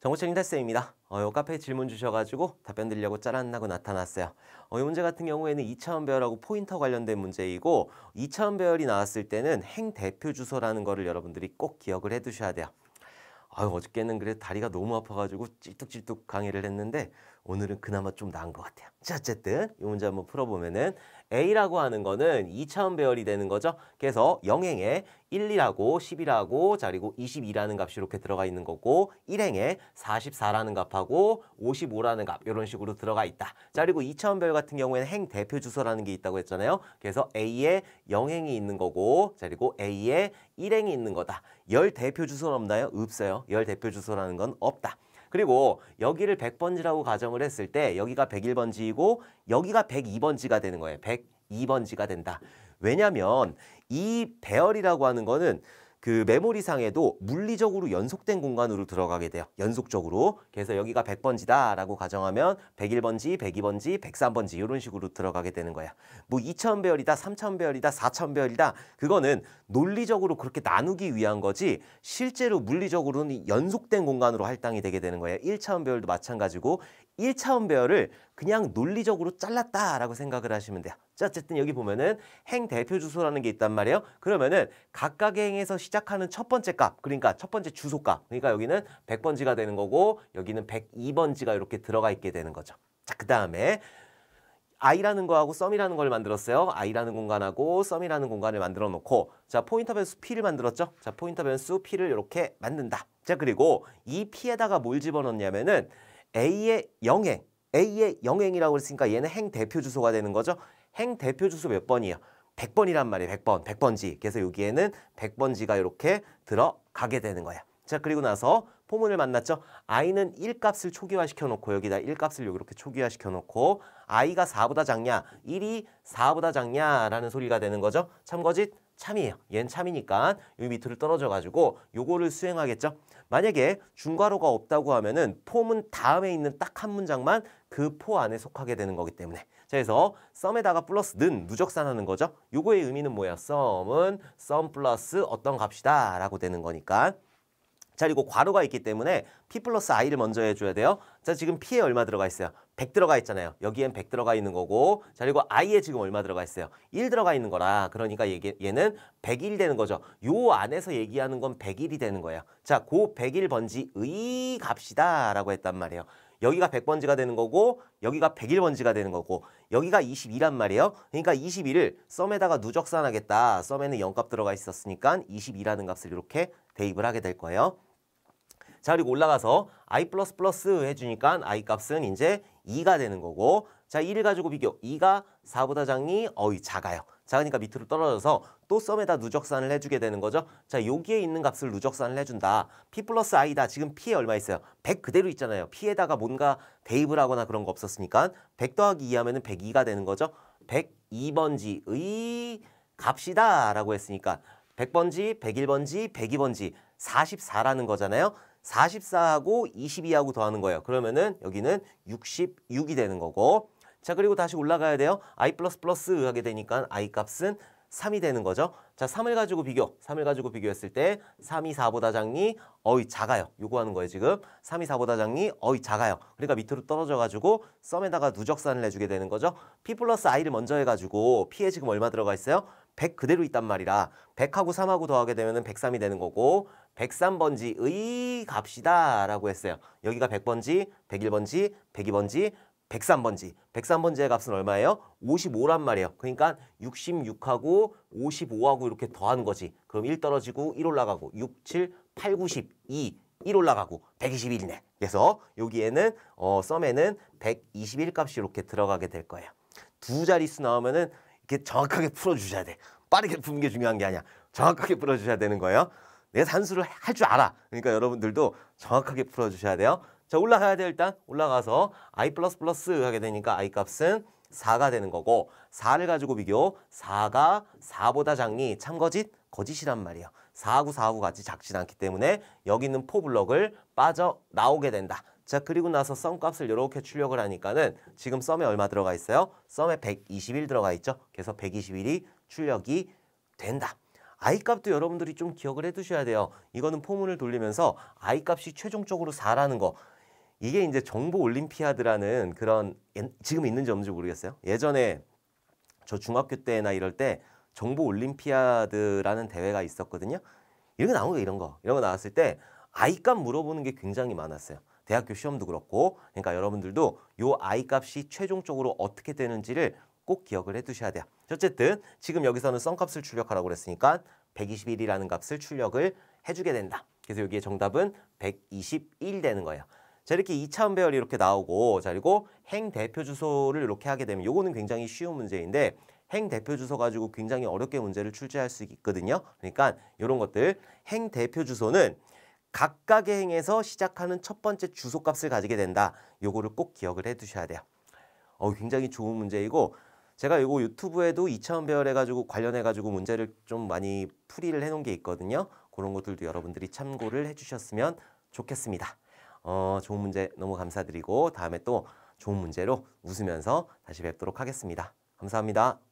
정보책 인달쌤입니다. 요 카페에 질문 주셔가지고 답변 드리려고 짜란하고 나타났어요. 이 문제 같은 경우에는 2차원 배열하고 포인터 관련된 문제이고 2차원 배열이 나왔을 때는 행 대표 주소라는 거를 여러분들이 꼭 기억을 해두셔야 돼요. 어저께는 그래 다리가 너무 아파가지고 찔뚝찔뚝 강의를 했는데 오늘은 그나마 좀 나은 것 같아요. 자, 어쨌든 이 문제 한번 풀어보면은 A라고 하는 거는 2차원 배열이 되는 거죠. 그래서 영행에 1, 2라고 11하고 자 그리고 22라는 값이 이렇게 들어가 있는 거고 1행에 44라는 값하고 55라는 값 이런 식으로 들어가 있다. 자 그리고 2차원 배열 같은 경우에는 행 대표 주소라는 게 있다고 했잖아요. 그래서 A에 영행이 있는 거고 자 그리고 A에 1행이 있는 거다. 열 대표 주소는 없나요? 없어요. 열 대표 주소라는 건 없다. 그리고 여기를 100번지라고 가정을 했을 때 여기가 101번지이고 여기가 102번지가 되는 거예요. 102번지가 된다. 왜냐면 이 배열이라고 하는 거는 그 메모리상에도 물리적으로 연속된 공간으로 들어가게 돼요. 연속적으로. 그래서 여기가 100번지다라고 가정하면 101번지, 102번지, 103번지 이런 식으로 들어가게 되는 거야. 뭐 2차원 배열이다, 3차원 배열이다, 4차원 배열이다. 그거는 논리적으로 그렇게 나누기 위한 거지 실제로 물리적으로는 연속된 공간으로 할당이 되게 되는 거예요. 1차원 배열도 마찬가지고 1차원 배열을 그냥 논리적으로 잘랐다라고 생각을 하시면 돼요. 자, 어쨌든 여기 보면은 행 대표 주소라는 게 있단 말이에요. 그러면은 각각의 행에서 시작하는 첫 번째 값, 그러니까 첫 번째 주소 값. 그러니까 여기는 100번지가 되는 거고 여기는 102번지가 이렇게 들어가 있게 되는 거죠. 자, 그다음에 i라는 거하고 썸이라는 걸 만들었어요. i라는 공간하고 썸이라는 공간을 만들어 놓고 자, 포인터 변수 p를 만들었죠. 자, 포인터 변수 p를 이렇게 만든다. 자, 그리고 이 p에다가 뭘 집어넣냐면은 a의 영행, a의 영행이라고 했으니까 얘는 행 대표 주소가 되는 거죠. 행 대표 주소 몇 번이에요? 100번이란 말이에요. 100번, 100번지. 그래서 여기에는 100번지가 이렇게 들어가게 되는 거야. 자, 그리고 나서 포문을 만났죠. i는 1값을 초기화시켜 놓고 여기다 1값을 이렇게 초기화시켜 놓고 i가 4보다 작냐, 1이 4보다 작냐라는 소리가 되는 거죠. 참거짓 참이에요. 얘는 참이니까 이 밑으로 떨어져 가지고 요거를 수행하겠죠. 만약에 중괄호가 없다고 하면은 포문 다음에 있는 딱 한 문장만 그 포 안에 속하게 되는 거기 때문에. 자, 그래서 썸에다가 플러스는 누적산하는 거죠. 요거의 의미는 뭐야? 썸은 썸 플러스 어떤 값이다 라고 되는 거니까. 자, 그리고 괄호가 있기 때문에 p 플러스 i를 먼저 해줘야 돼요. 자, 지금 p에 얼마 들어가 있어요? 100 들어가 있잖아요. 여기엔 100 들어가 있는 거고 자, 그리고 i에 지금 얼마 들어가 있어요? 1 들어가 있는 거라 그러니까 얘는 101이 되는 거죠. 요 안에서 얘기하는 건 101이 되는 거예요. 자, 그 101번지의 값이다 라고 했단 말이에요. 여기가 100번지가 되는 거고 여기가 101번지가 되는 거고 여기가 22란 말이에요. 그러니까 22를 썸에다가 누적산하겠다. 썸에는 0값 들어가 있었으니까 22라는 값을 이렇게 대입을 하게 될 거예요. 자, 그리고 올라가서 i 플러스 플러스 해주니까 i 값은 이제 2가 되는 거고 자, 1을 가지고 비교. 2가 4보다 작니? 작아요. 작으니까 밑으로 떨어져서 또 썸에다 누적산을 해주게 되는 거죠. 자, 여기에 있는 값을 누적산을 해준다. p 플러스 i다. 지금 p에 얼마 있어요? 100 그대로 있잖아요. p에다가 뭔가 대입을 하거나 그런 거 없었으니까 100 더하기 2 하면 102가 되는 거죠. 102번지의 값이다 라고 했으니까 100번지, 101번지, 102번지 44라는 거잖아요. 44하고 22하고 더하는 거예요. 그러면은 여기는 66이 되는 거고 자, 그리고 다시 올라가야 돼요. i 플러스 플러스 하게 되니까 i 값은 3이 되는 거죠. 자, 3을 가지고 비교. 3을 가지고 비교했을 때 3이 4보다 작니? 작아요. 요거 하는 거예요, 지금. 3이 4보다 작니? 작아요. 그러니까 밑으로 떨어져 가지고 썸에다가 누적산을 해주게 되는 거죠. p 플러스 i를 먼저 해가지고 p에 지금 얼마 들어가 있어요? 100 그대로 있단 말이라 100하고 3하고 더하게 되면 103이 되는 거고 103번지의 값이다 라고 했어요. 여기가 100번지, 101번지, 102번지, 103번지. 103번지의 값은 얼마예요? 55란 말이에요. 그러니까 66하고 55하고 이렇게 더하는 거지. 그럼 1 떨어지고 1 올라가고 6, 7, 8, 9, 10, 2, 1 올라가고 121이네. 그래서 여기에는 썸에는 121 값이 이렇게 들어가게 될 거예요. 두 자릿수 나오면은 이렇게 정확하게 풀어주셔야 돼. 빠르게 푸는 게 중요한 게 아니야. 정확하게 풀어주셔야 되는 거예요. 내가 산수를 할 줄 알아. 그러니까 여러분들도 정확하게 풀어주셔야 돼요. 자, 올라가야 돼요. 일단 올라가서 i 플러스 플러스 하게 되니까 i 값은 4가 되는 거고 4를 가지고 비교. 4가 4보다 작니? 참거짓? 거짓이란 말이에요. 4하고 4하고 같이 작진 않기 때문에 여기 있는 포블럭을 빠져나오게 된다. 자, 그리고 나서 썸 값을 이렇게 출력을 하니까는 지금 썸에 얼마 들어가 있어요? 썸에 121 들어가 있죠. 그래서 121이 출력이 된다. I 값도 여러분들이 좀 기억을 해 두셔야 돼요. 이거는 포문을 돌리면서 I 값이 최종적으로 4라는 거. 이게 이제 정보 올림피아드라는 그런 지금 있는지 없는지 모르겠어요. 예전에 저 중학교 때나 이럴 때 정보 올림피아드라는 대회가 있었거든요. 이런 거 나온 거 이런 거 나왔을 때 I 값 물어보는 게 굉장히 많았어요. 대학교 시험도 그렇고. 그러니까 여러분들도 요 I 값이 최종적으로 어떻게 되는지를 꼭 기억을 해 두셔야 돼요. 어쨌든 지금 여기서는 성 값을 출력하라고 그랬으니까 121이라는 값을 출력을 해주게 된다. 그래서 여기에 정답은 121 되는 거예요. 자, 이렇게 2차원 배열이 이렇게 나오고, 자, 그리고 행 대표 주소를 이렇게 하게 되면 요거는 굉장히 쉬운 문제인데 행 대표 주소 가지고 굉장히 어렵게 문제를 출제할 수 있거든요. 그러니까 이런 것들 행 대표 주소는 각각의 행에서 시작하는 첫 번째 주소 값을 가지게 된다. 요거를 꼭 기억을 해 두셔야 돼요. 굉장히 좋은 문제이고 제가 이거 유튜브에도 2차원 배열해 가지고 관련해 가지고 문제를 좀 많이 풀이를 해 놓은 게 있거든요. 그런 것들도 여러분들이 참고를 해 주셨으면 좋겠습니다. 좋은 문제 너무 감사드리고 다음에 또 좋은 문제로 웃으면서 다시 뵙도록 하겠습니다. 감사합니다.